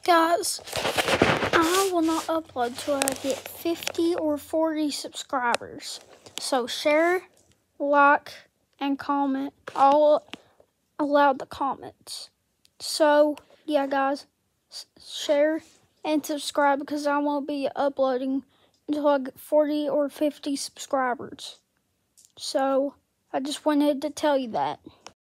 Guys, I will not upload till I get 50 or 40 subscribers. So share, like, and comment. All allowed the comments. So, yeah, guys, share and subscribe because I won't be uploading until I get 40 or 50 subscribers. So, I just wanted to tell you that.